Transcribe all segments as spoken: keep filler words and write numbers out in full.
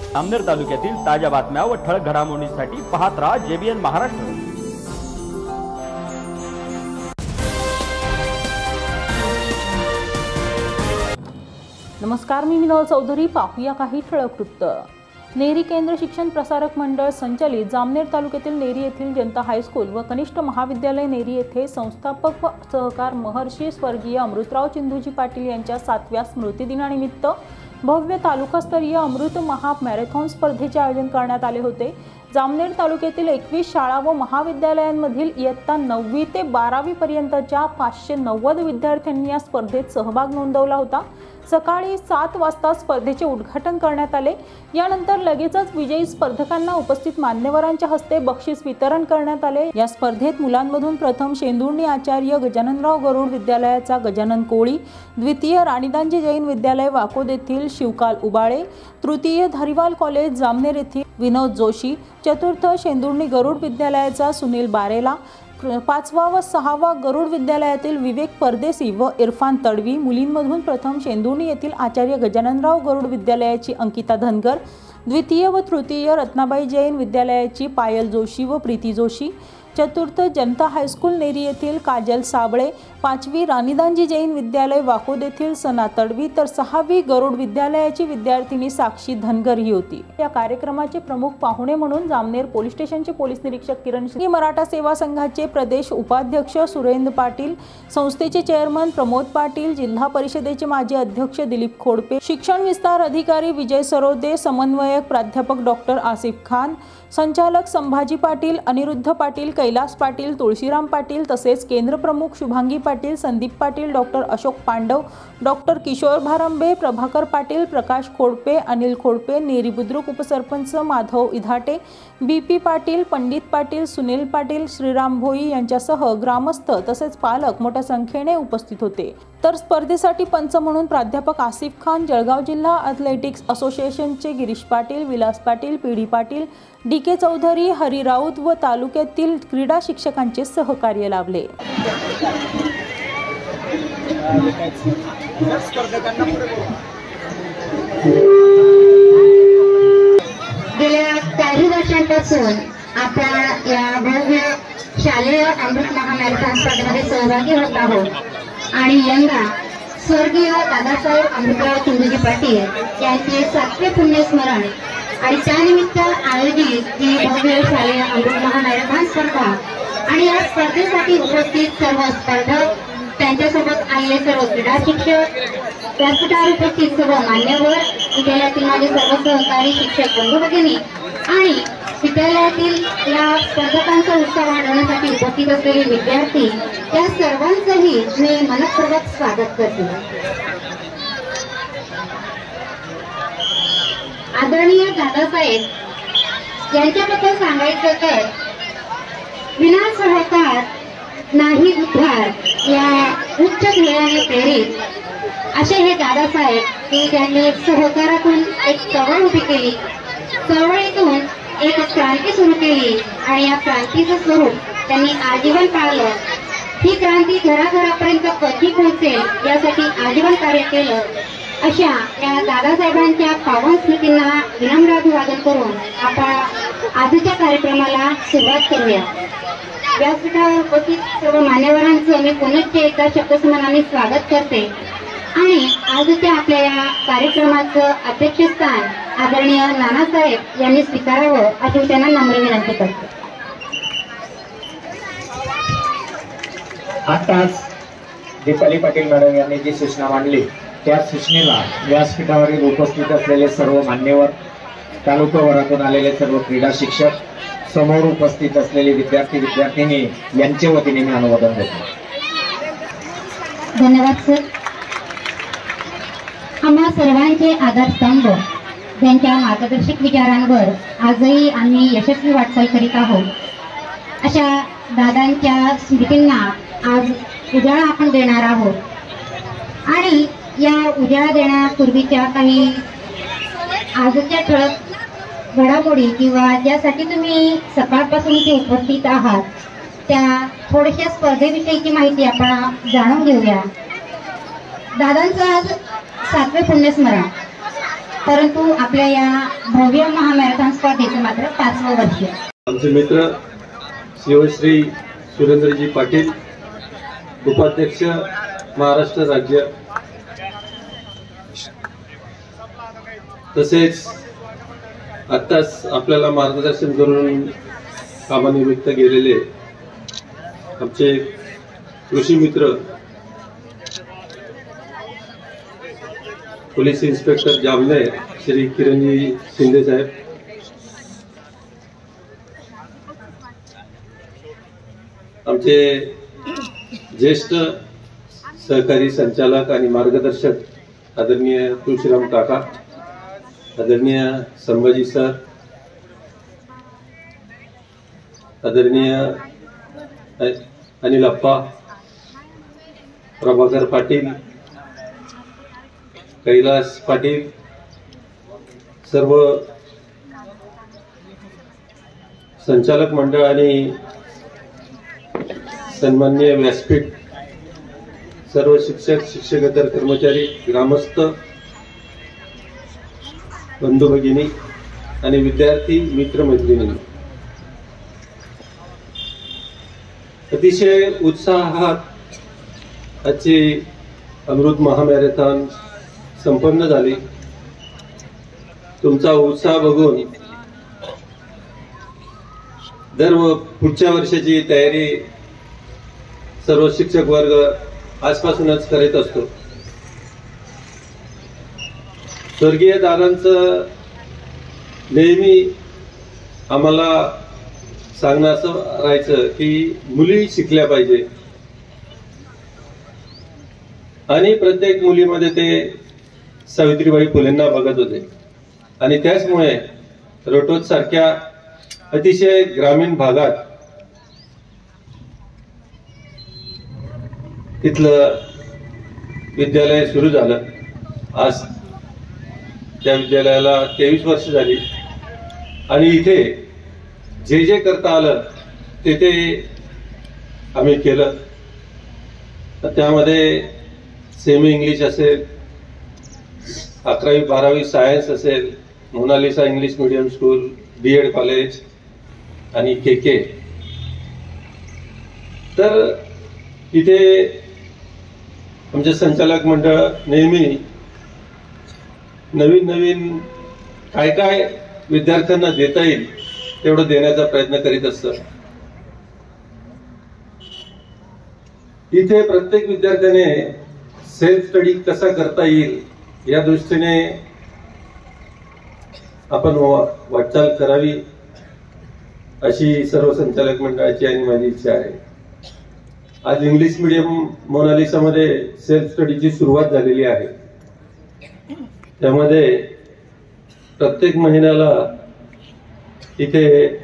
जामनेर तालुक्यातील ताज्या बातम्या व ठळक घडामोडींसाठी पाहत राहा जेबीएन महाराष्ट्र। नमस्कार, मी मिनल चौधरी। पाहूया काही ठळक वृत्त। नेरी केंद्र शिक्षण प्रसारक मंडळ संचालित जामनेर तालुक्यातील नेरी येथील जनता हायस्कूल व कनिष्ठ महाविद्यालय नेरी येथे संस्थापक व सहकार महर्षी स्वर्गीय अमृतराव चिंदूजी पाटील यांच्या सातव्या स्मृतिदिनानिमित्त भव्य तालुकास्तरीय अमृत महा मॅरेथॉन स्पर्धेचे आयोजन करण्यात आले होते। जामनेर तालुक्यातील एकवीस शाळा व महाविद्यालयांमधील इयत्ता नववी ते बारावी पर्यंतच्या पाचशे नव्वद विद्यार्थ्यांनी या स्पर्धेत सहभाग नोंदवला होता। सकाळी सात वाजता स्पर्धेचे उद्घाटन करण्यात आले। यानंतर लगेचच विजयी स्पर्धकांना उपस्थित मान्यवरांच्या हस्ते बक्षीस वितरण करण्यात आले। या स्पर्धेत मुलांमधून प्रथम शेंदुर्णी आचार्य गजाननराव गरुड विद्यालयाचा गजानन कोळी, द्वितीय राणीदांजी जैन विद्यालय वाकोद येथील शिवकाल उबाळे, तृतीय धारीवाल कॉलेज जामनेर येथील विनोद जोशी, चतुर्थ शेंदुर्णी गरुड विद्यालयाचा सुनील बारेला, पाचवा व सहावा गरुड विद्यालयातील विवेक परदेसी व इरफान तडवी, मुलींमधून प्रथम शेंदुर्णी येथील आचार्य गजाननराव गरुड विद्यालयाची अंकिता धनगर, द्वितीय व तृतीय रत्नाबाई जैन विद्यालयाची पायल जोशी व प्रीती जोशी, चतुर्थ जनता हायस्कूल नेरी येथील काजल साबळे, पाचवी राणीदांजी जैन विद्यालय वाकोद येथील सना तडवी, तर सहावी गरुड विद्यालयाची विद्यार्थिनी साक्षी धनगर ही होती। या कार्यक्रमाचे प्रमुख पाहुणे म्हणून जामनेर पोलीस स्टेशनचे पोलीस निरीक्षक किरण सिंह, मराठा सेवा संघाचे प्रदेश उपाध्यक्ष सुरेंद्र पाटील, संस्थेचे चेअरमन प्रमोद पाटील, जिल्हा परिषदेचे माजी अध्यक्ष दिलीप खोडपे, शिक्षण विस्तार अधिकारी विजय सरोदे, समन्वयक प्राध्यापक डॉक्टर आसिफ खान, संचालक संभाजी पाटील, अनिरुद्ध पाटील, कैलास पाटील, तुळशीराम पाटील, तसेच केंद्र प्रमुख शुभांगी पाटील, संदीप पाटील, डॉक्टर अशोक पांडव, डॉक्टर किशोर भारंबे, प्रभाकर पाटील, प्रकाश खोडपे, अनिल खोडपे, नेरी बुद्रुक उपसरपंच माधव इधाटे, बीपी पाटील, पंडित पाटील, सुनील पाटील, श्रीराम भोई यांच्यासह ग्रामस्थ तसेच पालक मोठ्या संख्येने उपस्थित होते। तर स्पर्धेसाठी पंच म्हणून प्राध्यापक आसिफ खान, जळगाव जिल्हा ॲथलेटिक्स असोसिएशनचे Girish Patil, Vilas Patil, PD Patil, D K Chaudhari, Hari Raut व तालुक्यातील क्रीडा शिक्षकांचे सहकार्य लाभले। गेल्या काही वर्षांपासून आपण या भव्य शालेय अमृत महा मॅरेथॉन स्पर्धेमध्ये सहभागी होत आहोत आणि यंदा स्वर्गीय दादासाहेब अमृतराव चिंदूजी पाटील यांचे सातवे पुण्यस्मरण आणि त्यानिमित्त आयोजित ही भव्य शालेय अमृत महा मॅरेथॉन स्पर्धा आणि या स्पर्धेसाठी उपस्थित सर्व स्पर्धक, त्यांच्यासोबत आलेले सर्व क्रीडा शिक्षक, व्यासपीठावर उपस्थित सर्व मान्यवर, विद्यालयातील माझे सर्व सहकारी शिक्षक बंधू भगिनी आणि विद्यालयातील या स्पर्धकांचा उत्साह वाढवण्यासाठी उपस्थित असलेले विद्यार्थी, या सर्वांचंही मी मनपूर्वक स्वागत करते। आदरणीय दादासाहेब यांच्याबद्दल सांगायचं तर विना सहकार नाही उद्धार या उच्च ध्येयाने प्रेरित असे हे दादासाहेब की त्यांनी सहकारातून एक चळवळ उभी केली, चळवळीतून एक क्रांती सुरू केली आणि या क्रांतीचं स्वरूप त्यांनी आजीवन पाळलं। ही क्रांती घराघरापर्यंत कधी पोहोचेल यासाठी आजीवन कार्य केलं। अशा या दादासाहेबांच्या पावन स्मृतींना विनम्र अभिवादन करून आपण आजच्या कार्यक्रमाला सुरुवात करूया। व्यासपीठावर उपस्थित सर्व मान्यवरांचं मी पुनश्च एकदा शब्दसमानाने स्वागत करते आणि आजच्या आपल्या या कार्यक्रमाचं अध्यक्षस्थान आदरणीय नानासाहेब यांनी स्वीकारावं अशी त्यांना नम्र विनंती करते। आताच दीपाली पाटील मॅडम यांनी जी सूचना मांडली त्या सूचनेला व्यासपीठावरील उपस्थित असलेले सर्व मान्यवर, तालुकाभरातून आलेले सर्व क्रीडा शिक्षक, समोर उपस्थित असलेले विद्यार्थी विद्यार्थिनी यांच्या वतीने मी अनुमोदन देतो। धन्यवाद सर। आम्हा सर्वांचे आधारस्तंभ ज्यांच्या मार्गदर्शक विचारांवर आजही आम्ही यशस्वी वाटचाल करीत आहोत अशा दादांच्या स्मृतींना आज उजाळा आपण देणार आहोत आणि या उजाळा देण्यापूर्वीच्या काही आजच्या ठळक घडामोडी किंवा ज्यासाठी तुम्ही सकाळपासून इथे उपस्थित आहात त्या थोड्याशा स्पर्धेविषयीची माहिती आपण जाणून घेऊया। दादांचं आज सातवे पुण्यस्मरण परंतु आपल्या या भव्य महामॅरेथॉन स्पर्धेचं मात्र पाचवं वर्ष. आमचे मित्र शिवश्री सुरेंद्रजी पाटील, उपाध्यक्ष महाराष्ट्र राज्य, तसेच आत्ताच आपल्याला मार्गदर्शन करून कामानिमित्त गेलेले आमचे कृषी मित्र पोलीस इन्स्पेक्टर जामनेर श्री किरणजी शिंदे साहेब, आमचे ज्येष्ठ सहकारी संचालक आणि मार्गदर्शक आदरणीय तुळशीराम काका, आदरणीय संभाजी सर, आदरणीय अनिल अप्पा, प्रभाकर पाटील, कैलास पाटील, सर्व संचालक मंडळ आणि सन्माननीय व्यासपीठ, सर्व शिक्षक, शिक्षकेतर कर्मचारी, ग्रामस्थ, बंधू भगिनी आणि विद्यार्थी मित्र मैत्रिणी, अतिशय उत्साहात आजची अमृत महामॅरेथॉन संपन्न झाली. तुमचा उत्साह बघून दर पुढच्या वर्षाची तयारी सर्व शिक्षक वर्ग आजपासूनच करीत असतो. स्वर्गीय दादांचं नेहमी आम्हाला सांगणं असं राहायचं की मुली शिकल्या पाहिजे आणि प्रत्येक मुलीमध्ये ते सावित्रीबाई फुलेंना बघत होते आणि त्याचमुळे रोटोज सारख्या अतिशय ग्रामीण भागात तिथलं विद्यालय सुरू झालं. आज त्या विद्यालयाला तेवीस वर्ष झाली आणि इथे जे जे करता आलं ते ते आम्ही केलं. त्यामध्ये सेमी इंग्लिश असेल, अकरावी बारावी सायन्स असेल, Monalisa English medium school, B Ed college आणि के के. तर इथे आमचे संचालक मंडळ नेहमी नवीन नवीन काय काय विद्यार्थ्यांना देता येईल तेवढं देण्याचा प्रयत्न करीत असतं. इथे प्रत्येक विद्यार्थ्याने सेल्फ स्टडी कसा करता येईल या दृष्टीने आपण वाटचाल करावी अशी सर्व संचालक मंडळाची आणि माझी इच्छा आहे. आज इंग्लिश मीडियम मोनालिसा मध्ये सेल्फ स्टडीची सुरुवात झालेली आहे. त्यामध्ये प्रत्येक महिन्याला इथे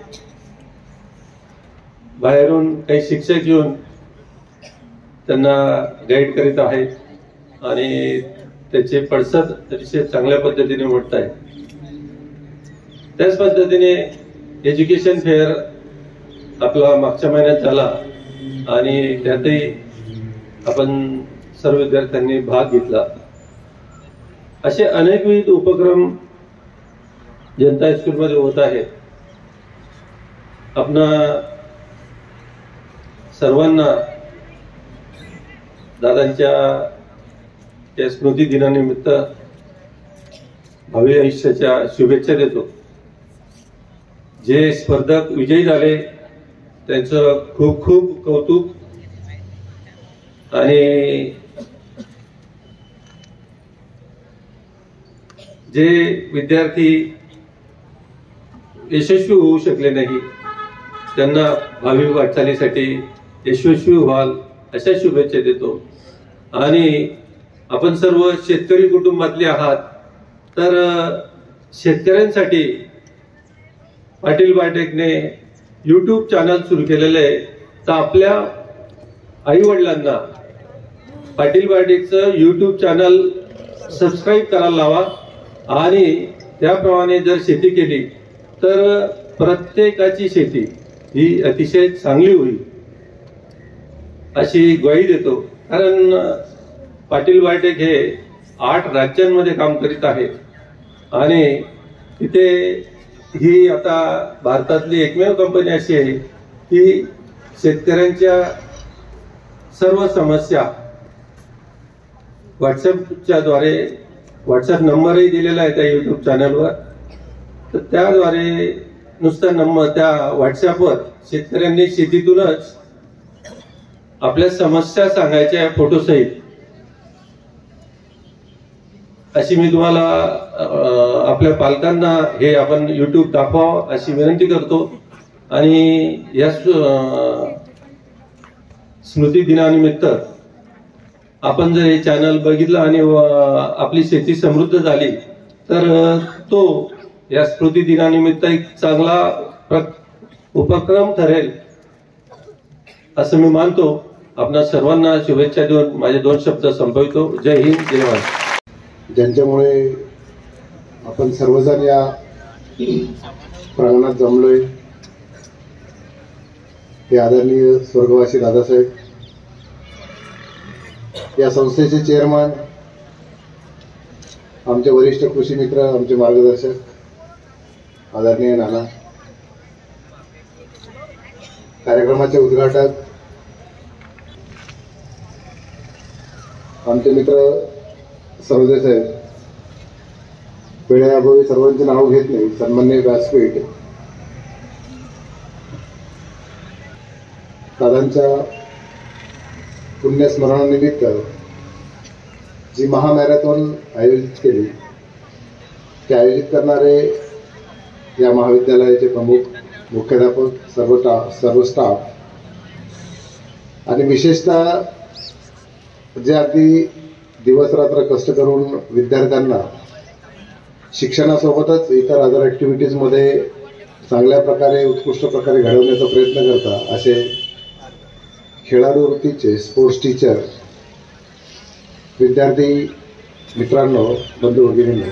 बाहेरून काही शिक्षक येऊन त्यांना गाईड करीत आहेत आणि त्याचे पडसाद अतिशय चांगल्या पद्धतीने मोडत आहे. त्याच पद्धतीने एज्युकेशन फेअर आपला मागच्या महिन्यात झाला आणि त्यातही आपण सर्व विद्यार्थ्यांनी भाग घेतला. असे अनेकविध उपक्रम जनता हायस्कूलमध्ये होत आहेत. आपणा सर्वांना दादांच्या या स्मृती दिनानिमित्त भावी आयुष्याच्या शुभेच्छा देतो. जे स्पर्धक विजयी झाले त्यांचं खूप खूप कौतुक आणि जे विद्यार्थी यशस्वी होऊ शकले नाही त्यांना भावी वाटचालीसाठी यशस्वी व्हाल अशा शुभेच्छा देतो. आणि आपण सर्व शेतकरी कुटुंबातले आहात तर शेतकऱ्यांसाठी पाटील बायोटेकने यूट्यूब चॅनल सुरू केलेलं आहे. तर आपल्या आई वडिलांना पाटील बायोटेकचं यूट्यूब चॅनल सबस्क्राईब करायला लावा आणि त्याप्रमाणे जर शेती केली तर प्रत्येकाची शेती ही अतिशय चांगली होईल अशी ग्वाही देतो. कारण पाटील बायोटेक हे आठ राज्यांमध्ये काम करीत आहे आणि तिथे ही आता भारतातली एकमेव कंपनी अशी आहे की शेतकऱ्यांच्या सर्व समस्या व्हॉट्सअपच्या द्वारे, व्हॉट्सअप नंबरही दिलेला आहे त्या युट्यूब चॅनलवर, तर त्याद्वारे नुसता नंबर त्या व्हॉट्सअपवर शेतकऱ्यांनी शेतीतूनच आपल्या समस्या सांगायच्या फोटोसहित, अशी मी तुम्हाला आपल्या पालकांना हे आपण युट्यूब दाखवावं अशी विनंती करतो. आणि या स्मृती दिनानिमित्त आपण जर हे चॅनल बघितलं आणि आपली शेती समृद्ध झाली तर तो या स्मृती दिनानिमित्त एक चांगला उपक्रम ठरेल असं मी मानतो. आपणा सर्वांना शुभेच्छा देऊन माझे दोन शब्द संपवितो. जय हिंद, जय महाराष्ट्र. ज्यांच्यामुळे आपण सर्वजण या प्रांगणात जमलोय ते आदरणीय स्वर्गवासी दादासाहेब, या संस्थेचे चेअरमन, आमचे वरिष्ठ कृषी मित्र, आमचे मार्गदर्शक आदरणीय नाना, कार्यक्रमाचे उद्घाटक आमचे मित्र सरोदे साहेब, वेळेअभावी सर्वांचे नाव घेत नाही, सन्माननीय व्यासपीठ, दादांच्या पुण्यस्मरणानिमित्त जी महामॅरेथॉन आयोजित केली ते आयोजित करणारे या महाविद्यालयाचे प्रमुख, मुख्याध्यापक, सर्व सर्व स्टाफ आणि विशेषतः जे अगदी दिवस रात्र कष्ट करून विद्यार्थ्यांना शिक्षणासोबतच इतर अदर ॲक्टिव्हिटीजमध्ये चांगल्या प्रकारे, उत्कृष्ट प्रकारे घडवण्याचा प्रयत्न करता असे खेळाडू वृत्तीचे स्पोर्ट्स टीचर, विद्यार्थी मित्रांनो, बंधू भगिनींनो,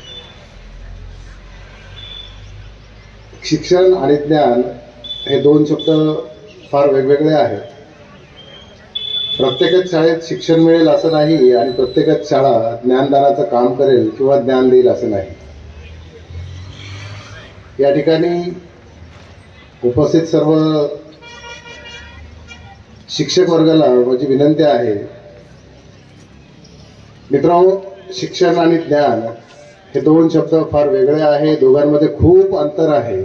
शिक्षण आणि ज्ञान हे दोन शब्द फार वेगवेगळे आहेत. प्रत्येकच शाळेत शिक्षण मिळेल असं नाही आणि प्रत्येकच शाळा ज्ञानदानाचं काम करेल किंवा ज्ञान देईल असं नाही. या ठिकाणी उपस्थित सर्व शिक्षक वर्गाला माझी विनंती आहे, मित्रांनो, शिक्षण आणि ज्ञान हे दोन शब्द फार वेगळे आहे, दोघांमध्ये खूप अंतर आहे.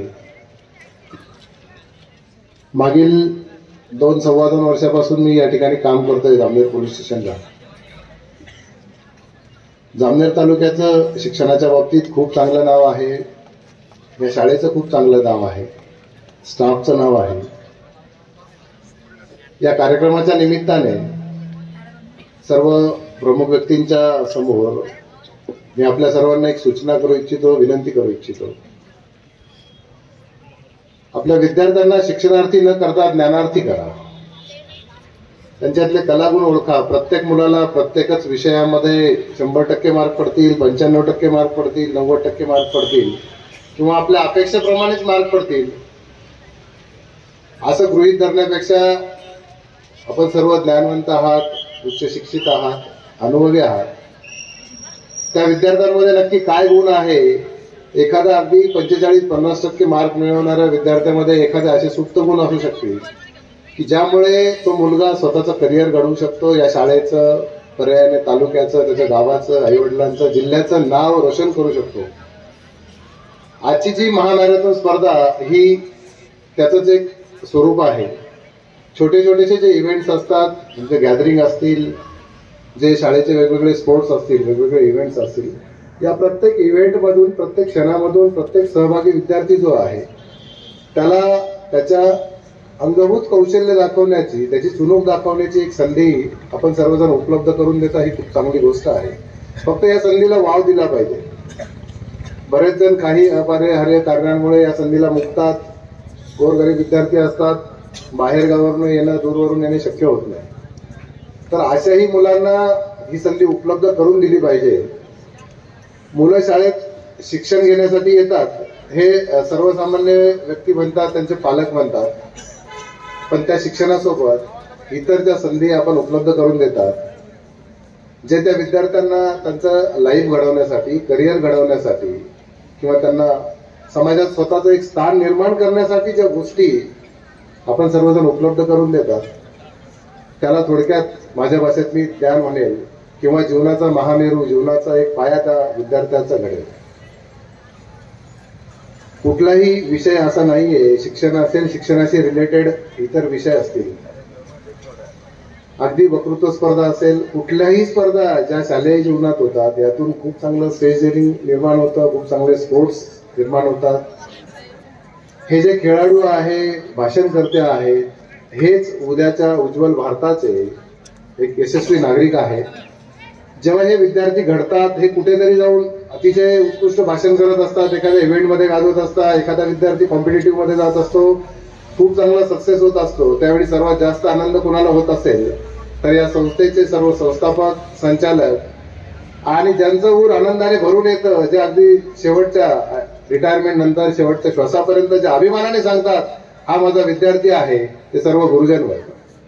मागील दोन सव्वा दोन वर्षापासून मी या ठिकाणी काम करतोय जामनेर पोलीस स्टेशनला. जामनेर तालुक्याचं शिक्षणाच्या बाबतीत खूप चांगलं नाव आहे, या शाळेचं खूप चांगलं नाव आहे, स्टाफचं नाव आहे. या कार्यक्रमाच्या निमित्ताने सर्व प्रमुख व्यक्तींच्या समोर मी आपल्या सर्वांना एक सूचना करू इच्छितो, विनंती करू इच्छितो. आपल्या विद्यार्थ्यांना शिक्षणार्थी न करता ज्ञानार्थी करा. त्यांच्यातले कलागुण ओळखा. प्रत्येक मुलाला प्रत्येकच विषयामध्ये शंभर टक्के मार्क पडतील, पंच्याण्णव टक्के मार्क पडतील, नव्वद टक्के मार्क पडतील किंवा आपल्या अपेक्षेप्रमाणेच मार्क पडतील असं गृहीत धरण्यापेक्षा आपण सर्व ज्ञानवंत आहात, उच्च शिक्षित आहात, अनुभवी आहात. त्या विद्यार्थ्यांमध्ये नक्की काय गुण आहे? एखादा अगदी पंचेचाळीस पन्नास टक्के मार्क मिळवणाऱ्या विद्यार्थ्यामध्ये एखादे असे सुप्त गुण असू शकतील की ज्यामुळे तो मुलगा स्वतःचं करिअर घडवू शकतो, या शाळेचं, पर्यायाने तालुक्याचं, त्याच्या गावाचं, आईवडिलांचं, जिल्ह्याचं नाव रोशन करू शकतो. आजची जी महामॅरेथॉन स्पर्धा ही त्याचंच एक स्वरूप आहे. छोटे छोटेसे जे इव्हेंट्स असतात, म्हणजे गॅदरिंग असतील, जे शाळेचे वेगवेगळे स्पोर्ट्स असतील, वेगवेगळे इव्हेंट्स असतील, या प्रत्येक इव्हेंटमधून, प्रत्येक क्षणामधून प्रत्येक सहभागी विद्यार्थी जो आहे त्याला त्याच्या अंगभूत कौशल्य दाखवण्याची, त्याची चुणूक दाखवण्याची एक संधी आपण सर्वजण उपलब्ध करून देता, ही खूप चांगली गोष्ट आहे. फक्त या संधीला वाव दिला पाहिजे. बरेच जण काही अपरिहार्य कारणांमुळे या संधीला मुकतात. गोरगरीब विद्यार्थी असतात, बाहेर गावावरून येणं, दूरवरून येणे शक्य होत नाही. तर अशाही मुलांना ही संधी उपलब्ध करून दिली पाहिजे. मुलं शाळेत शिक्षण घेण्यासाठी येतात, हे सर्वसामान्य व्यक्ती म्हणतात, त्यांचे पालक म्हणतात, पण त्या शिक्षणासोबत इतर ज्या संधी आपण उपलब्ध करून देतात जे त्या विद्यार्थ्यांना त्यांचं लाईफ घडवण्यासाठी, करिअर घडवण्यासाठी किंवा त्यांना समाजात स्वतःचं एक स्थान निर्माण करण्यासाठी ज्या गोष्टी आपण सर्वजण उपलब्ध करून देतात, त्याला थोडक्यात माझ्या भाषेत मी ज्ञान म्हणेल किंवा जीवनाचा महामेरू, जीवनाचा एक पाया त्या विद्यार्थ्यांचा घडेल. कुठलाही विषय असा नाहीये, शिक्षण असेल, शिक्षणाशी रिलेटेड इतर विषय असतील, अगदी वक्तृत्व स्पर्धा असेल, कुठल्याही स्पर्धा ज्या शालेय जीवनात होतात यातून खूप चांगलं स्टेजरिंग निर्माण होतं, खूप चांगले स्पोर्ट्स निर्माण होतात. हे जे खेळाडू आहे, भाषणकर्ते आहेत, हेच उद्याच्या उज्ज्वल भारताचे एक यशस्वी नागरिक आहेत. जेव्हा हे विद्यार्थी घडतात, हे कुठेतरी जाऊन अतिशय उत्कृष्ट भाषण करत असतात, एखाद्या इव्हेंटमध्ये गाजवत असतात, एखादा विद्यार्थी कॉम्पिटिटिव्ह मध्ये जात असतो, खूप चांगला सक्सेस होत असतो. त्यावेळी सर्वात जास्त आनंद कोणाला होत असेल तर या संस्थेचे सर्व संस्थापक, संचालक आणि ज्यांचं ऊर आनंदाने भरून येतं, जे अगदी शेवटच्या रिटायरमेंट नंतर शेवटच्या श्वासापर्यंत जे अभिमानाने सांगतात हा माझा विद्यार्थी आहे, ते सर्व गुरुजन वर्ग.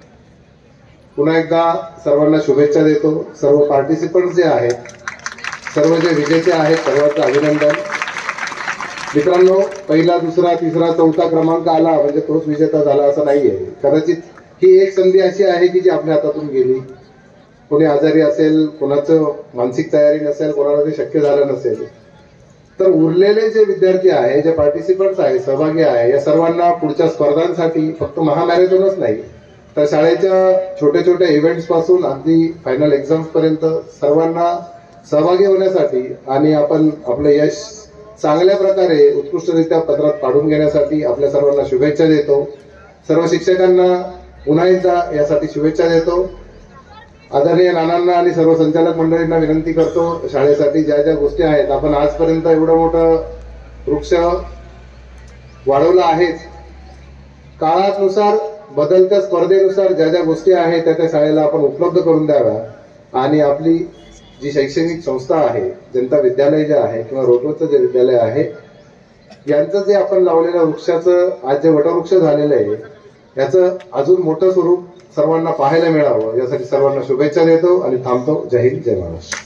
पुन्हा एकदा सर्वांना शुभेच्छा देतो. सर्व पार्टिसिपंट जे आहेत, सर्व जे विजेते आहेत, सर्वांचं अभिनंदन. मित्रांनो, पहिला, दुसरा, तिसरा, चौथा क्रमांक आला म्हणजे तोच विजेता झाला असं नाहीये. कदाचित ही एक संधी अशी आहे की जी आपल्या हातातून गेली. कोणी आजारी असेल, कोणाचं मानसिक तयारी नसेल, कोणाला ते शक्य झालं नसेल, तर उरलेले जे विद्यार्थी आहे, जे पार्टिसिपंट्स आहे, सहभागी आहे, या सर्वांना पुढच्या स्पर्धांसाठी फक्त महामॅरेथॉनच नाही तर शाळेच्या छोट्या छोट्या इव्हेंट्स पासून अगदी फायनल एक्झाम्स पर्यंत सर्वांना सहभागी होण्यासाठी आणि आपण आपलं यश चांगल्या प्रकारे उत्कृष्टरित्या पदरात पाडून घेण्यासाठी आपल्या सर्वांना शुभेच्छा देतो. सर्व शिक्षकांना पुन्हा एकदा यासाठी शुभेच्छा देतो. आदरणीय नानांना आणि सर्व संचालक मंडळींना विनंती करतो, शाळेसाठी ज्या ज्या गोष्टी आहेत, आपण आजपर्यंत एवढं मोठं वृक्ष वाढवलं आहेच, काळानुसार बदलत्या स्पर्धेनुसार ज्या ज्या गोष्टी आहेत त्या त्या शाळेला आपण उपलब्ध करून द्याव्या आणि आपली जी शैक्षणिक संस्था आहे, जनता विद्यालय जे आहे किंवा रोटवरचं जे विद्यालय आहे, यांचं जे आपण लावलेल्या वृक्षाचं आज जे वटवृक्ष झालेलं आहे, याचं अजून मोठं स्वरूप सर्वांना पाहायला मिळावं यासाठी सर्वांना शुभेच्छा देतो आणि थांबतो. जय हिंद, जय महाराष्ट्र.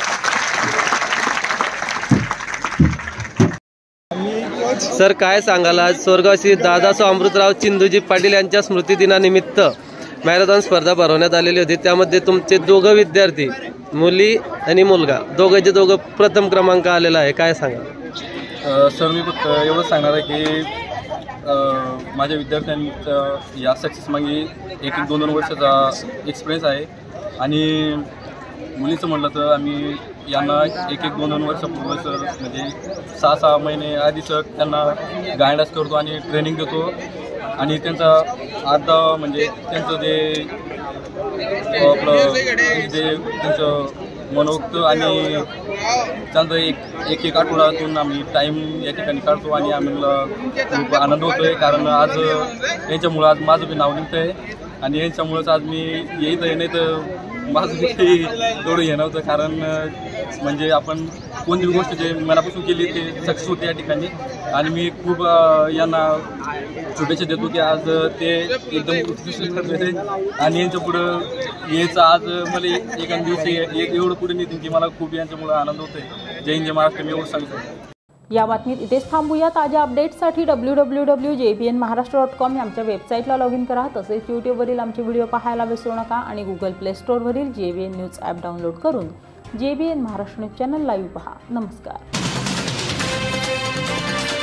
सर, काय सांगाल, आज स्वर्गवासी दादासाहेब अमृतराव चिंदूजी पाटील यांच्या स्मृती दिनानिमित्त मॅरेथॉन स्पर्धा भरवण्यात आलेली होती. त्यामध्ये तुमचे दोघं विद्यार्थी, मुली आणि मुलगा, दोघंचे दोघं प्रथम क्रमांक आलेला आहे. काय सांगा? सर, मी फक्त एवढंच सांगणार आहे की माझ्या विद्यार्थ्यांचा या सक्सेस मागे एक एक दोन दोन वर्षाचा एक्सपिरियन्स आहे आणि मुलीचं म्हटलं तर आम्ही यांना एक एक दोन दोन वर्षापूर्वी सर म्हणजे सहा सहा महिने आधीच त्यांना गायडन्स करतो आणि ट्रेनिंग देतो आणि त्यांचा अर्धा म्हणजे त्यांचं जे आपलं जे त्यांचं मनोक्त आणि त्यांचं एक एक एक आठवड्यातून आम्ही टाईम या ठिकाणी काढतो आणि आम्हाला खूप आनंद होतो आहे. कारण आज यांच्यामुळं आज माझं बी नाव निघतं आहे आणि यांच्यामुळंच आज मी येत आहे, नाही तर माझं बी काही तेवढं हे नव्हतं. कारण म्हणजे आपण कोणती गोष्ट जे मनापासून केली ते सक्सेस होते या ठिकाणी आणि मी खूप यांना शुभेच्छा देतो की आज ते एकदम उत्कृष्ट ठरलेले आणि यांच्या पुढं यायचं आज मला एका दिवशी एक एवढं पुढे नेतील की मला खूप यांच्यामुळं आनंद होतो आहे. जय हिंद, जय महाराष्ट्र. मी एवढं सांगतो. या बातमीत इथेच थांबूया. ताज्या अपडेट्ससाठी W W W J B N Maharashtra dot com या आमच्या वेबसाईटला लॉग इन करा. तसेच यूट्यूबवरील आमचे व्हिडिओ पाहायला विसरू नका आणि गुगल प्ले स्टोअरवरील J B N news app download करून J B N Maharashtra news channel live पहा. नमस्कार.